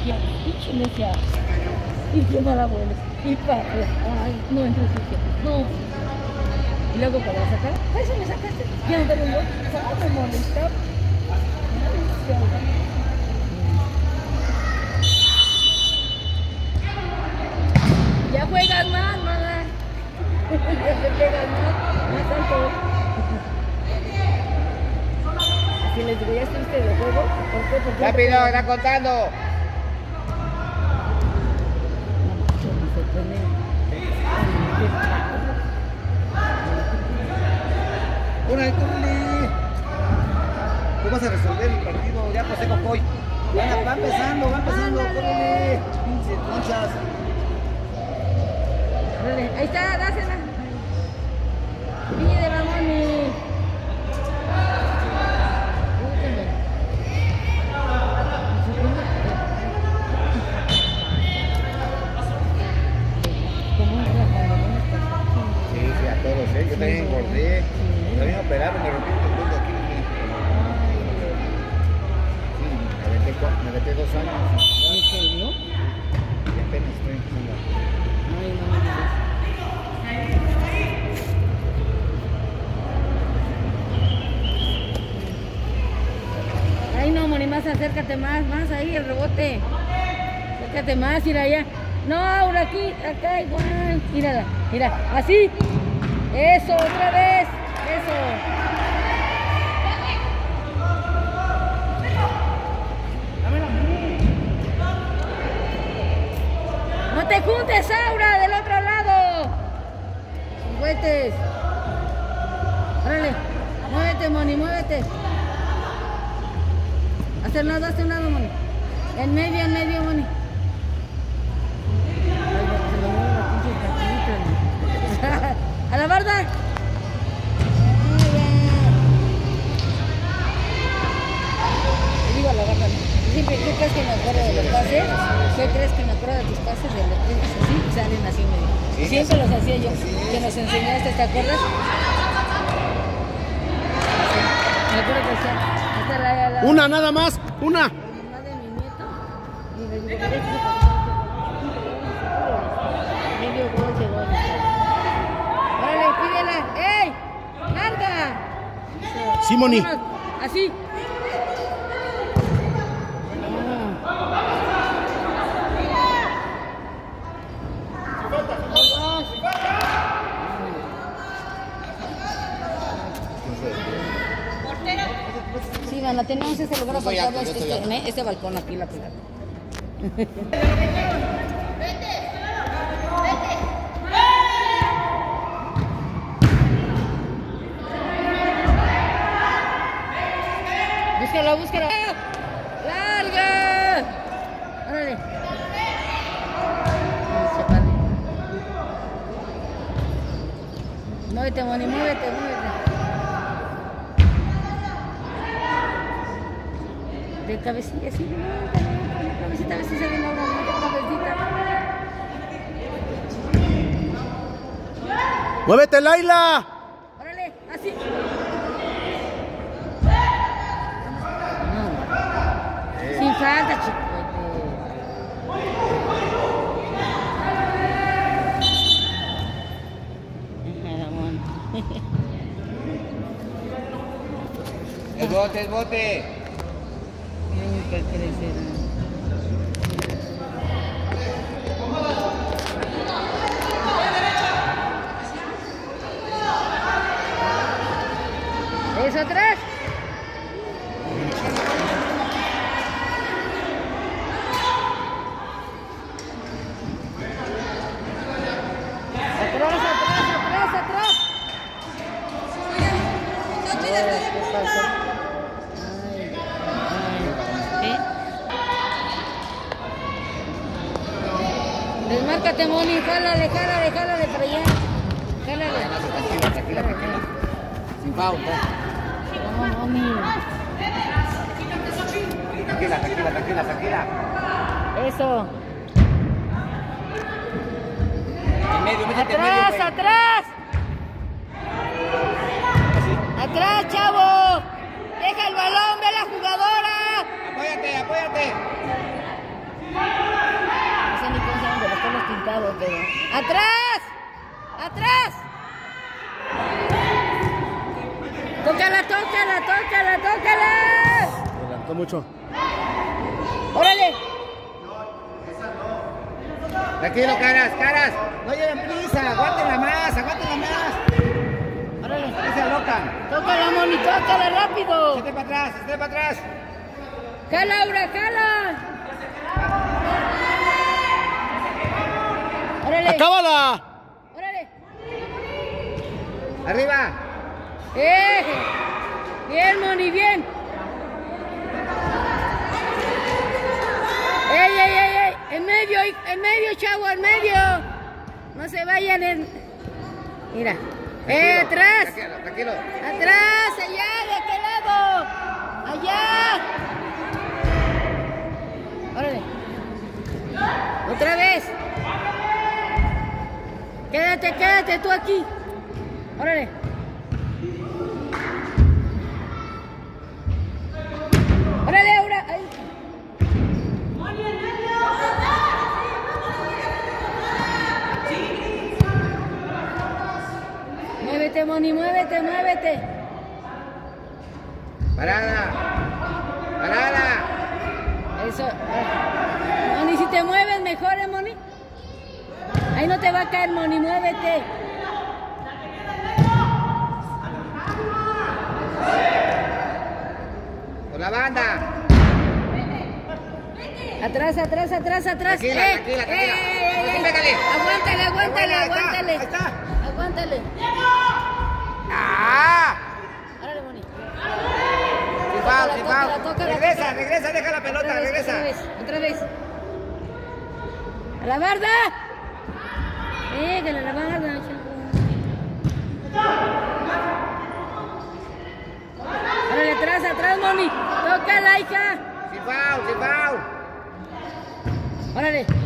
Pinche necia. Y que mala vuelves. Y para. Ay, no entres, no. Y luego para sacar. Eso me sacaste. Ya no te vengo. ¿Cómo me molesta? Ya juegas más, mamá. Ya te pegas más alto. Así les digo, ya estuviste de juego. ¿Por qué? Porque rápido, está contando. ¡Órale, córrele! ¿Cómo vas a resolver el partido? Ya pasé con Coy. Va empezando, córrele. 15 conchas. Ahí está, dásela. Viña de Ramón. Sí, a todos, ¿eh? Yo también engordé. También operaron, me rompí el cuello aquí. Sí, me metí 2 años. ¿En serio? Y apenas estoy en Cuba. Ay, no me digas. Ay, no, Moni, más acércate más ahí el rebote. Acércate más, mira allá. No, ahora aquí, acá igual. Mírala, mira, así. Eso, otra vez. Eso. No te juntes, Aura, del otro lado. Sin juguetes. Órale, muévete, Moni, muévete. Hazte un lado, Moni. En medio, Moni. A la barda. Te digo a la barda. Siempre, ¿qué crees que me acuerdo de los pases? ¿Qué crees que me acuerdo de tus pases? De los que así salen así medio. Sí, siempre los hacía yo. Que nos enseñaste, ¿te acuerdas? Me acuerdo que hacía. Una nada más, una. La mamá de mi nieto. Y le digo, medio gol de gol. Órale, pídela. ¡Ey! ¡Larga! Sí, Moni. Así. Sí, bueno, tenemos este lugar aparcado, este balcón aquí, la pelota. Búscala. ¡Larga! Órale. Muévete, Moni, muévete. De cabecilla, sí, de cabecita, a ver si se ve la hora de cabecita. ¡Muévete, Laila! Órale, así. Sin falta, chico. El bote. Nunca crecerá. ¿Eso atrás? Atrás. Desmárcate, Moni, jálale para allá. Jálale. Tranquila. Sin pausa. No, Moni. Tranquila. Eso. En medio, métete en medio. Atrás. Atrás, chavo. Deja el balón, ve a la jugadora. Apóyate. raro, pero... ¡Atrás! ¡Atrás! ¡Tócala, tócala, tócala, tócala! Adelantó mucho. ¡Órale! Tranquilo, caras. No lleven prisa, aguántenla más. ¡Órale! No se alocan. ¡Tócala, Moni, tócala, rápido! Esté para atrás. ¡Jala, Aura, jala! ¡Órale! ¡Acábala! ¡Órale! Arriba. Bien, Moni, bien. ¡Ey! En medio, chavo, en medio. No se vayan en... Mira. Atrás. Tranquilo. Atrás, allá, de aquel lado. Allá. Órale. Otra vez. Quédate tú aquí. Órale. Órale, Aura. Ahí. Muévete, Moni, muévete. Parada. Eso. Moni, si te mueves mejor, Moni. Ahí no te va a caer, Moni, muévete. Por la banda. Atrás. Tranquila. Pégale. Aguántale. Ahí está. Aguántale. ¡Ah! Órale, Moni. Sin foul. Regresa, deja la pelota, regresa. Otra vez. ¡A la barda! Pégale a la barda, chavo. Órale, atrás, Moni. Tócala, hija. Sin foul. Órale.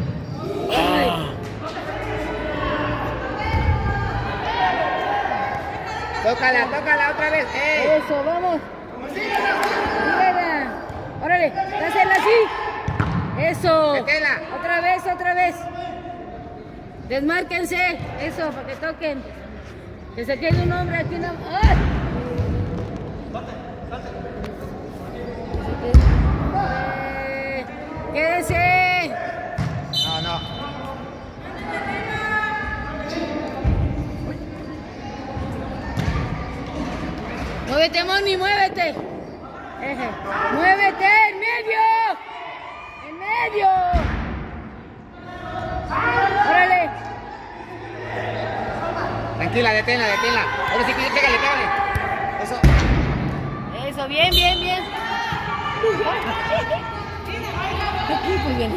Tócala otra vez. Eso, vamos. Mírala. Órale, dásela así. Eso. Métela. Otra vez. Desmárquense. Eso, para que toquen. Que se quede un hombre aquí. ¡Ay! Quédese. No. Muévete, Moni, muévete. Muévete, en medio. Órale. Tranquila, deténla. Ahora sí, pégale. Eso, bien. Aquí, pues bien.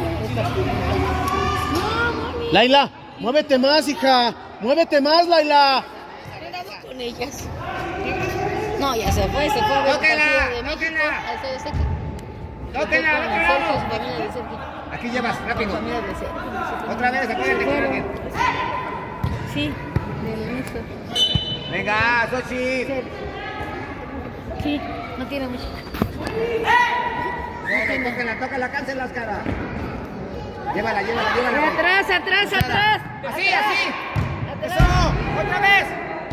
No, Moni. Laila, muévete más, hija. Muévete más, Laila. Con ellas. No, ya se fue a ver el partido de México. Tóquenla. Su familia de Sergio. Aquí llevas, rápido. Su familia de Sergio. Otra vez, acuérdate que viene. Sí, del inicio. Venga, Sochi. Sí, no tiene mucho. Tócala, cáncelas, cara. Llévala. Atrás. Así. Atrás. Eso, otra vez.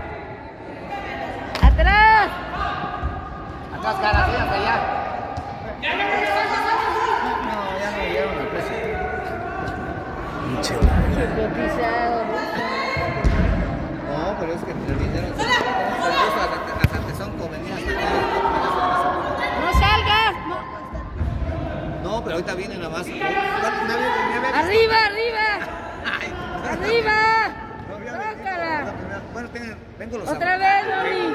Atrás, cara, sí, hasta allá. No, ya no llegaron al precio. Hipnotizado. No, pero es que le vinieron hasta Tezonco, venían hasta acá. No salgas. No, pero ahorita vienen nada más. Arriba. Tócala. Bueno, vengo los Otra vez, Moni.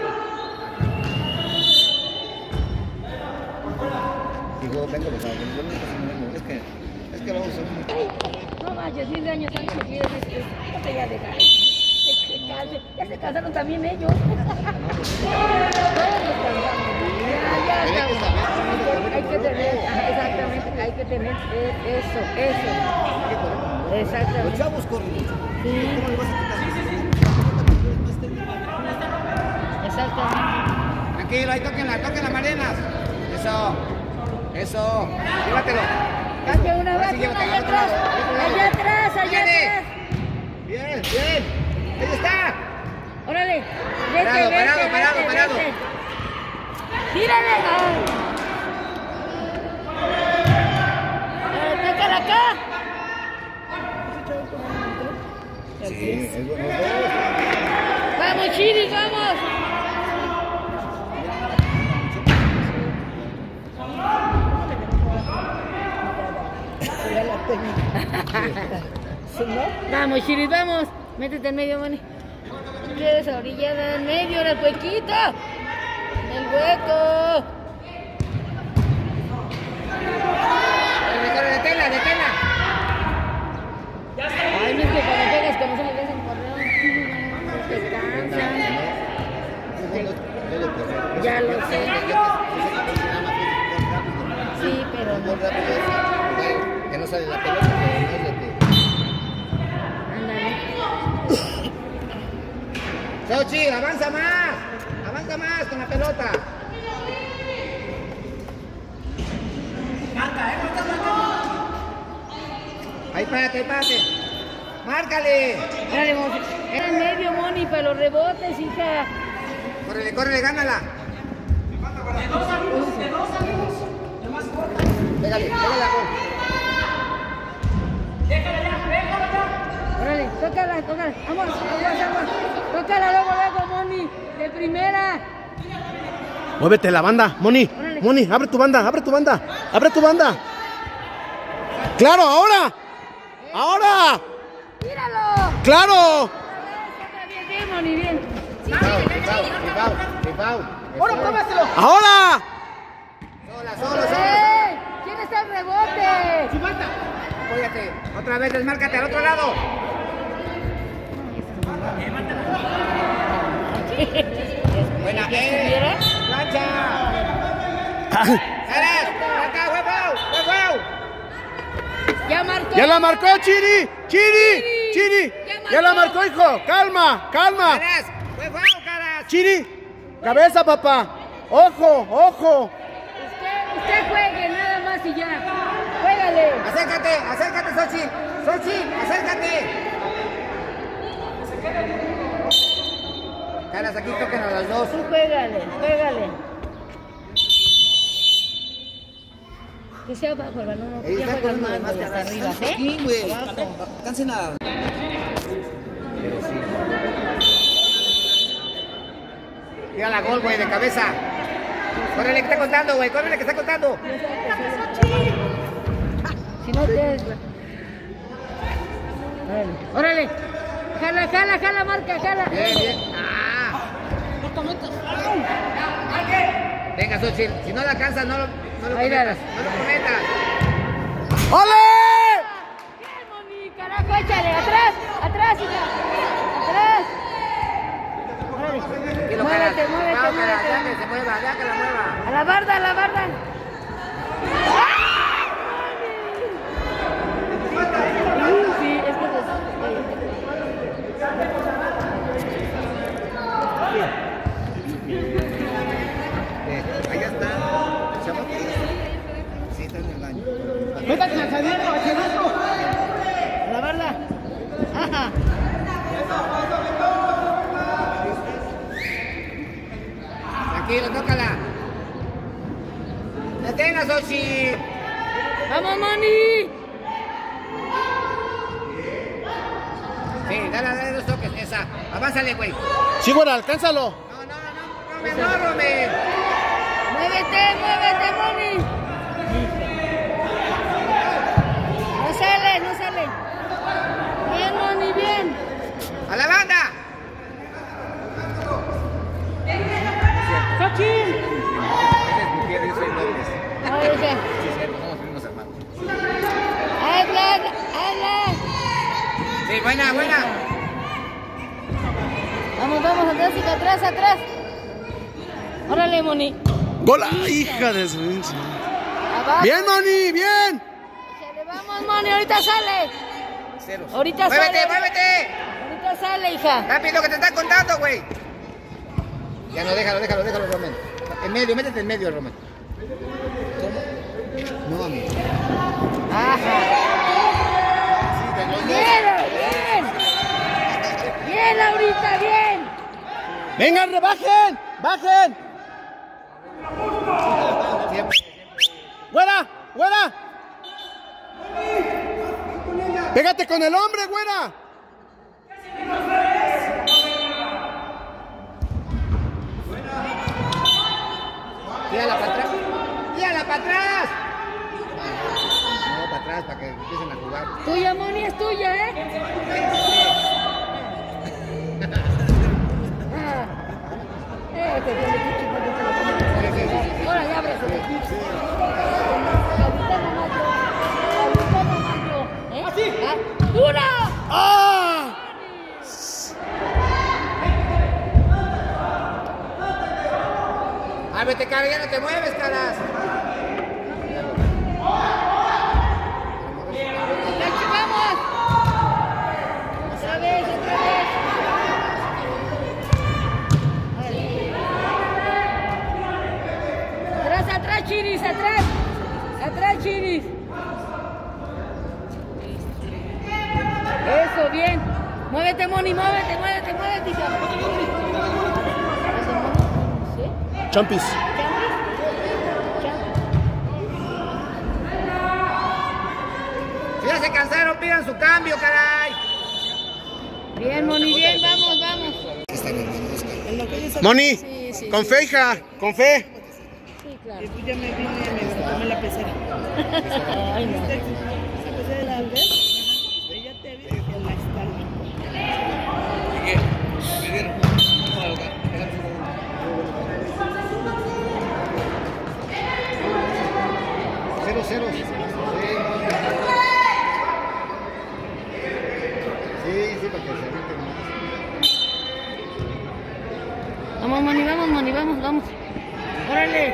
Digo, vengo los sábados. Es que vamos a hacer No manches, 10 años han cumplido. No te voy a dejar. Ya se casaron también ellos. Hay que tener, exactamente, hay que tener eso. Exactamente. Los chavos corren mucho. Sí. ¿Cómo le vas a quitar? Exactamente. Tranquilo, ahí tóquenla, Marinas. Eso. Llévatelo. Baje una Ahora sí, vaca, llévatelo, allá al otro lado, atrás. al otro lado. Allá atrás. Fíjate. Bien, bien. Ahí está. Órale. Parado, parado. Tírale. Tócala acá. Sí, es bueno. Vamos, Chiri, vamos. Vamos, Chiri, vamos. Métete en medio, Moni. Quieres a orillada en medio, en el huequito. En el hueco. Detela. Ay, no es que cuando pegas con eso le ves en correo. Te cansan. Ya lo sé. Sí, pero no. Que no sale la pelota, pero no es de que... Ándale. Xochitl, avanza más con la pelota. Ahí párate. Márcale. Órale, Moni. Era en medio, Moni, para los rebotes, hija. Córrele, gánala. Pégale a gol. Órale, tócala. Vamos. Tócala luego, Moni. De primera. Muévete la banda, Moni. Órale. Moni, abre tu banda. ¡Claro, ahora! ¡Tíralo! ¡Claro! Bien, Moni, bien. Rifao. ¡Ahora! Solo. ¿Quién está el rebote? Apóyate. Otra vez, desmárcate al otro lado. Buena, plancha. ¡Eres! ¡Acá, huevo! Ya la marcó, Chiri. Ya la marcó, hijo. Calma. ¡Caras! ¡Huevo, caras! Chiri, cabeza, papá. Ojo. Usted juegue nada más y ya. Juégale. Acércate, Xochitl. Acércate. Caras, aquí toquen a las dos. Tú juégale. Que sea abajo el balón. Ahí Ya está juegas poniendo más, de güey, hasta arriba, ¿sí? Aquí, güey. Cansen nada. Pero sí. Tira la gol, güey, de cabeza. Córrele que está contando, güey. Córrele que está contando. Si no te... Órale. Jala, marca, jala. Bien. Venga, Xochitl. Si no la alcanzas, no lo cometas. ¡Ole! Bien, Moni, carajo, échale. Atrás, hija. Atrás. Órale. Muévete. Ya que se mueva, ya que la mueva. A la barda. Sí, es que Allá está. Sí, está en el baño. Métate hacia adentro. a la barda. Ajá. Tranquilo, tócala. Detenga, Xochitl. ¡Vamos, Moni! Sí, dale dos toques, esa. Avánzale, güey. Sí, bueno, alcánzalo. No, Romen. ¡Muévete, Moni! No sale. Bien, Moni, bien. ¡A la banda! ¡Xochitl! Yo soy López. Oye, Sí, cierto, somos primos hermanos. ¡Habla! Sí, buena. Vamos, atrás, hija, atrás. Órale, Moni. ¡Gol! ¡Hija de su... Abajo. ¡Bien, Moni! ¡Bien! Échale, vamos, Moni, ahorita sale. Ceros. Ahorita ¡Muévete! Ahorita sale, hija. Rápido que te están contando, güey. Ya no, déjalo, Romen. En medio, métete en medio, Romen. ¿Cómo? No, amigo. Ajá. Sí, de los dos. Bien. Vengan, rebajen. Bajen. Güera, güera. Pégate con el hombre, güera. Tírala para atrás. Tírala para atrás. No, para atrás, para que empiecen a jugar. Tuya, Moni, es tuya, ¿eh? Ahora ya abre eso. ¡Dura! ¡Ah! ¡Ay, vete, cara, ya no te mueves, caras! ¡Vamos! ¡Otra vez, otra vez! ¡Atrás, atrás, Chiris, atrás! ¡Atrás, Chiris! Eso, bien. Muévete, Moni, muévete, muévete, muévete. ¿Sí? Champis. Si ya se cansaron, pidan su cambio, caray. Bien, Moni, bien, vamos, vamos. Moni, Sí, sí, con sí. fe, hija, con fe. Sí, claro. Después ya me vine y me tomé la pecera. Ay, no. Esa pecera de la Albert, ella te vi en la espalda. Cero, cero. Sí, para que se avienten más. Vamos, Moni, vamos, Moni, vamos, vamos. Órale.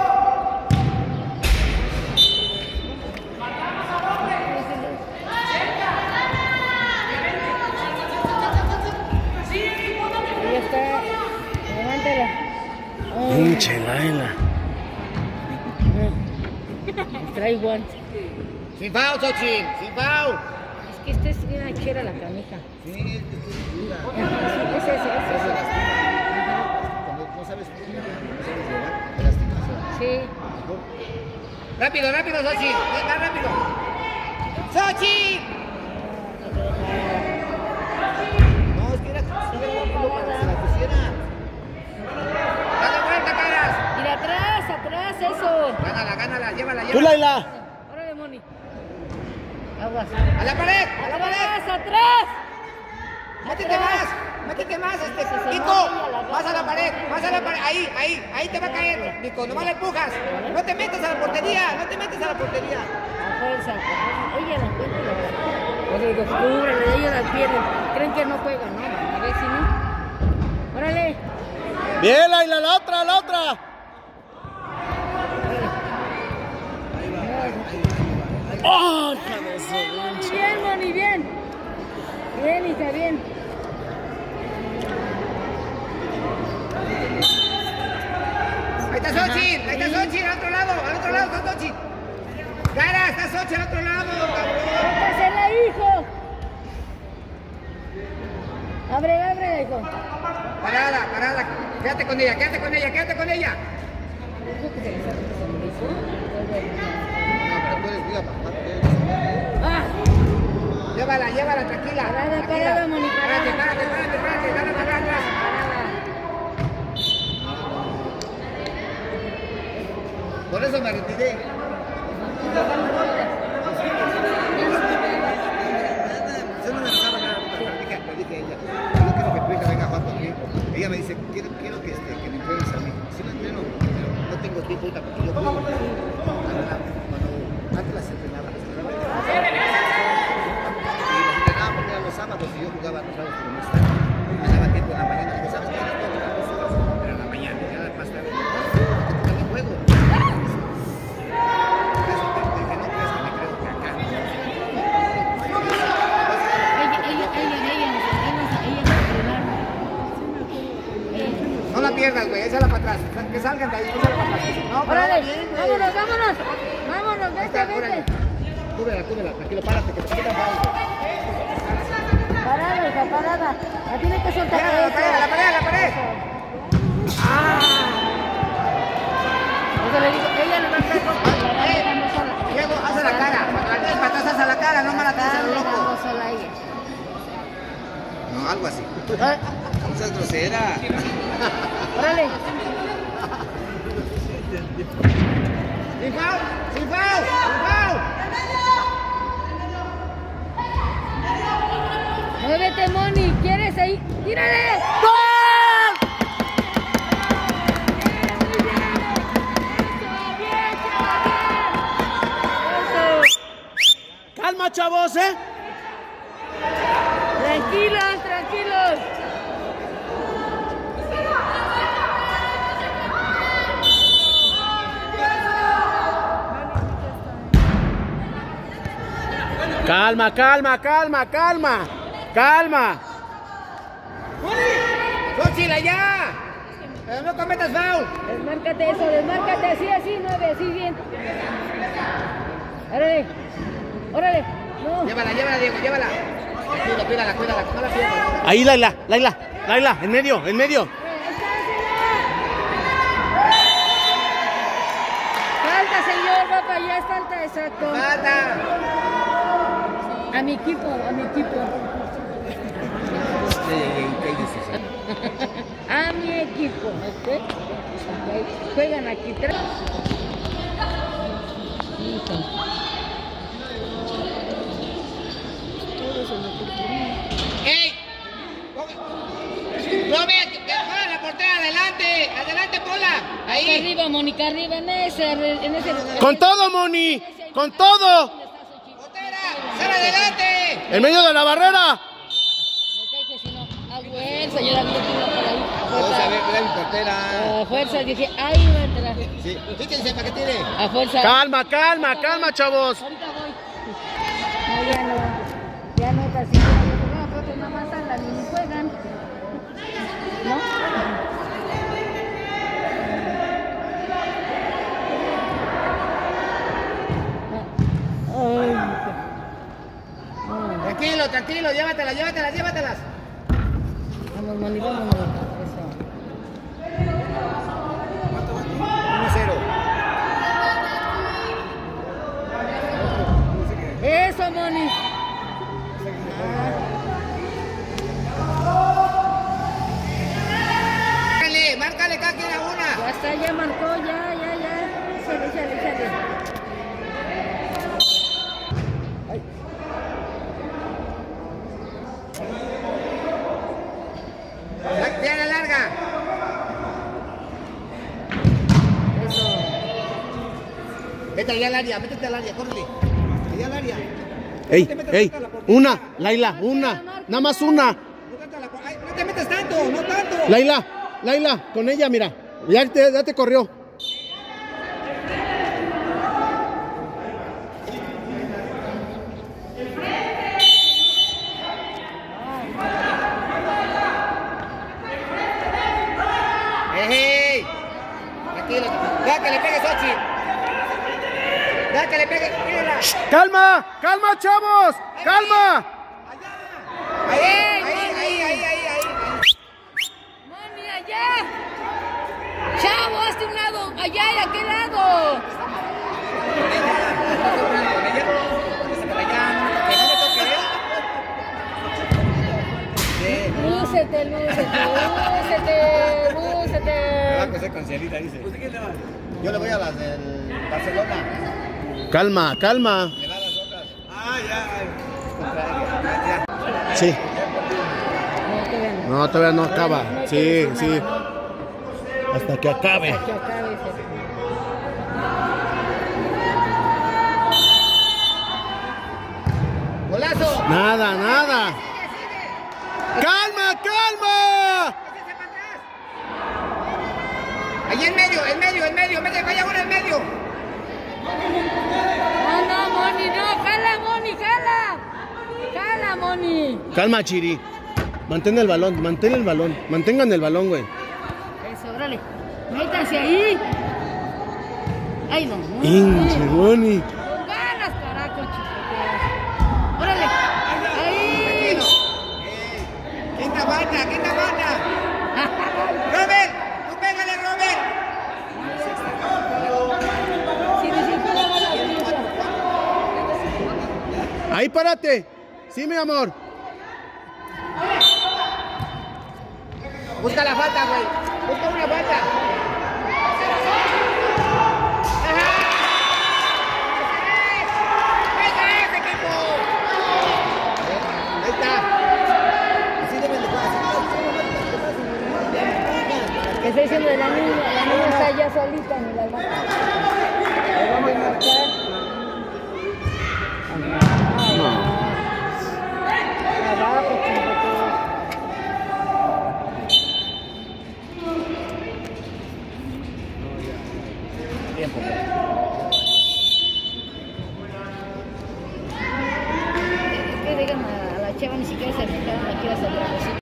Ya está. Levántala. Pinche Laila. Trae guante. Sin foul, Xochitl, sin foul. Es que esta es bien chera la camisa. Sí, es dura. Es ese. Cuando no sabes llevar, te lastimas. Sí. Rápido, rápido, Xochitl. Venga, rápido. ¡Xochitl! No, es que era para que se la pusiera. Dale vuelta, caras. Ir atrás, atrás, eso. Gánala, gánala, llévala, Tú, llévala. Laila. Órale, Moni. Aguas. ¡A la pared! ¡A la pared! Atrás, atrás. ¡Métete más! ¡Métete más, Nico! ¡Más a la pared! ¡Más a la pared! Ahí te va a caer, Nico. Nomás la empujas. No te metas a la portería, no te metas a la portería. A fuerza. Ella la encuentra. O sea, descúbrele, ellos la pierden. Creen que no juegan, ¿no? A ver si no. Órale. Bien, Laila, la otra, la otra. ¡Oh, hija de su pinche! Bien, Moni, bien. Bien, hija, bien. Ahí está Xochitl, al otro lado está Xochitl. Cara, está Xochitl al otro lado, cabrón. ¡Pásala, hijo! Abre, hijo. Parada. Quédate con ella. No, pero tú eres viva, papá. ¡Ah! Llévala, tranquila. Parada, Moni, parada. Párate, dale para atrás. Por eso me retiré. Yo no me dejaba nada, le dije a ella, yo quiero que tu hija venga a jugar conmigo. Ella me dice, quiero que me entrenes a mí. Sí me entreno, pero no tengo tiempo ahorita porque yo juego. Cuando antes las entrenaba. Y las entrenaba porque eran los sábados y yo jugaba los sábados, pero no estaba. Me daba tiempo en la mañana. Digo, ¿sabes qué? No puedo jugar 2 horas, pero en la mañana, ya más tarde. No, que juego. No la pierdas, güey, échala para atrás. Que salgan de ahí, échala para atrás. No, pero ¡Órale! bien, güey. ¡Vámonos, vete! Cúbrela, tranquilo, párate, que te quitan fallo. Parada, hija, parada. La tiene que soltar. La pared. que le digo, ella le va a estar dejando sola. Diego, haz la cara. Cuando la tienes para atrás, haz la cara, no me la tienes a lo loco. Dejando sola a ella. No, algo así. No seas grosera. Órale. Sin foul, sin foul, sin foul. Muévete, Moni. ¿Quieres ahí? ¡Tírale! ¡Gol! Calma, chavos, ¿eh? Tranquilos, tranquilos. Calma, calma, calma, calma. Calma. ¡Xochitl, allá! No cometas foul. Desmárcate eso, desmárcate así, así, 9, así bien. Órale, órale, no. Llévala, llévala, Diego, llévala. Cuídala, cuídala, cuídala, no la pierdas. Ahí, Laila, Laila, Laila, en medio, en medio. Falta, señor, va para allá, es falta, exacto. Falta. A mi equipo, a mi equipo. A mi equipo, ¿ok? Juegan aquí tres. ¡Ey! ¡Robert! ¡Ponla la portera! ¡Adelante! ¡Adelante, ponla! Ahí. Ahí. Arriba, Mónica, arriba, en ese. Con todo, Moni, con todo. ¡Portera! ¡Sal adelante! En medio de la barrera. Me cae que si no. A fuerza, yo la vi por ahí. Vamos a ver, cuida mi portera. A fuerza, dije, ahí va a entrar. Sí, fíjense para que tire. A fuerza. Calma, calma, calma, chavos. Ahorita voy. No, ya no. Ya no, casi. No, creo que nada más andan y ni juegan. ¿No? Ay. Tranquilo, tranquilo, llévatelas, llévatelas, llévatelas. Vamos, Moni, vámonos. Eso. Eso, Moni. Márcale, márcale cada quien a una. Ya está, ya marcó, ya. Échale. Tiene larga. Eso. Vete allá al área, métete al área, córrele. Allá al área. Ey, ey, una, Laila, una, nada más una. No te metas tanto, no tanto. Laila, con ella, mira, ya te corrió. ¡Ey! Tranquilo. Deja que le pegue Xochitl. Deja que le pegue. Mírala. Calma, calma, chavos, calma. Ahí. Moni, allá. Chavo, hazte un lado. Allá y aquel lado. Lúcete. Va a coser con cielita, dice. Yo le voy a las del Barcelona. Calma, calma. Le va a las otras. Ya. Sí. No, todavía no acaba. Sí. Hasta que acabe. Que acabe ese. ¡Golazo! Nada. ¡Calma! Allí en medio, vaya uno en medio. No, Moni, no. Jala, Moni. Jala, Moni. Calma, Chiri. Mantén el balón. Mantengan el balón, güey. Eso, órale. Métanse ahí. Ay, no. Hinche, Moni. Con ganas, carajo, chicos. Órale. Ahí. Tranquilo. Quinta banda. Robert, tú pégale, Robert. Ahí párate. Sí, mi amor. Busca la falta, güey. Busca una falta. ¿Qué está diciendo de la niña? La niña está allá solita en el almacén. Le vamos a marcar. Abajo, Tiempo. Es que digan a la chava ni siquiera se fijaron aquí a salir.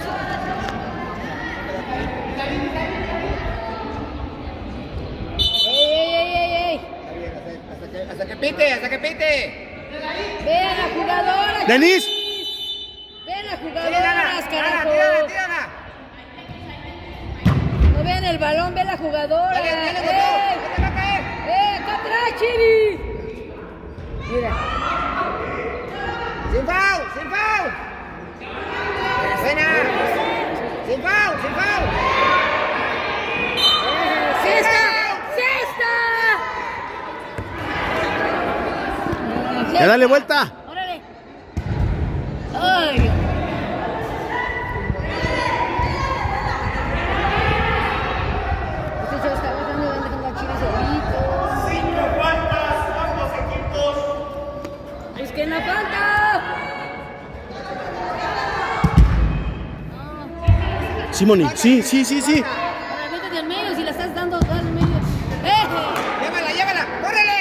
Hasta que pite. Vean las jugadoras. Denis. Vean las jugadoras, carajo. Tírala. No vean el balón, vean las jugadoras. Dale, te va a caer. Acá atrás, Chiri. Mira. Sin foul. Buena. Sin foul. ¡Cesta! Ya dale vuelta. ¡Órale! ¡Ay! Este chavo está bajando de donde tenga Chiri solito. 5 faltas, ambos equipos. ¡Es que no falta! Simoni, sí. Ahora métete al medio si la estás dando al medio. Llévala. ¡Córrele!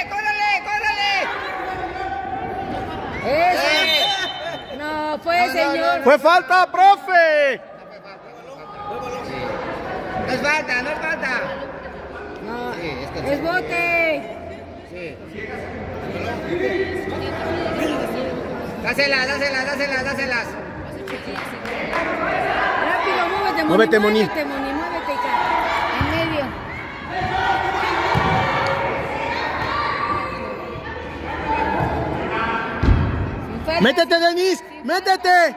¡Eso! No fue, señor. Fue falta, profe. No es falta. No, Sí, es bote. Sí. Dáselas. Rápido, Muévete, Moni. Muévete, hija. En medio. Métete, Denis. Métete.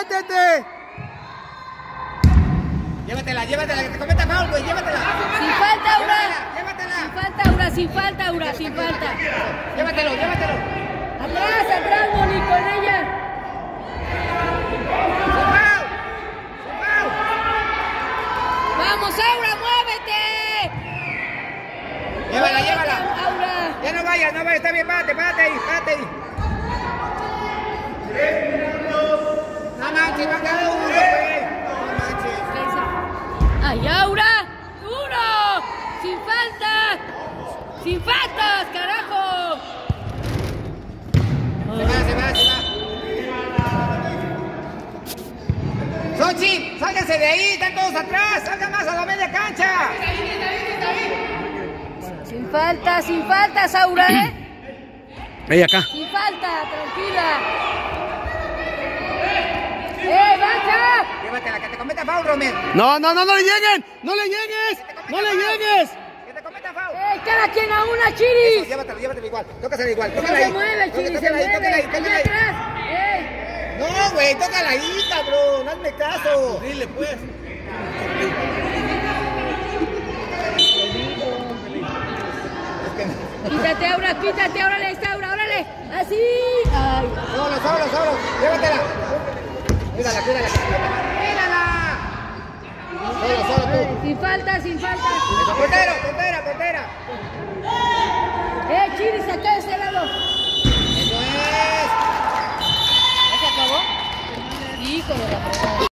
Llévatela, que te cometa foul, güey, llévatela. Sin falta, Aura. Llévatela. Sin falta, Aura. Llévatelo. Atrás, Moni, con ella. Sin foul. Vamos, Aura, muévete. Llévala. Aura. Ya no vayas, está bien, párate ahí. No manches, va a quedar uno, güey. No manches. ¡Ay, Aura! ¡Duro! ¡Sin faltas, carajo! Se va. Xochitl, sálganse de ahí, están todos atrás, salgan más a la media cancha. Sin faltas, Aura, ¿eh? Ahí acá. Sin falta, tranquila. ¡Baja! Llévatela, que te cometa foul, Romel. No le lleguen. No le llegues. Que te cometa foul. Cada quien a una, Chiri. Eso, llévatela igual. Tócasela igual. No Tócala se ahí. mueve, Chiri, se mueve. Allá atrás. No, güey, tócala ahí, cabrón. Hazme caso. Dile, pues. Quítate, órale, está, órale. Así. Ay. Solo. Llévatela. Cuídala. Solo tú. Sin falta. Eso, portera.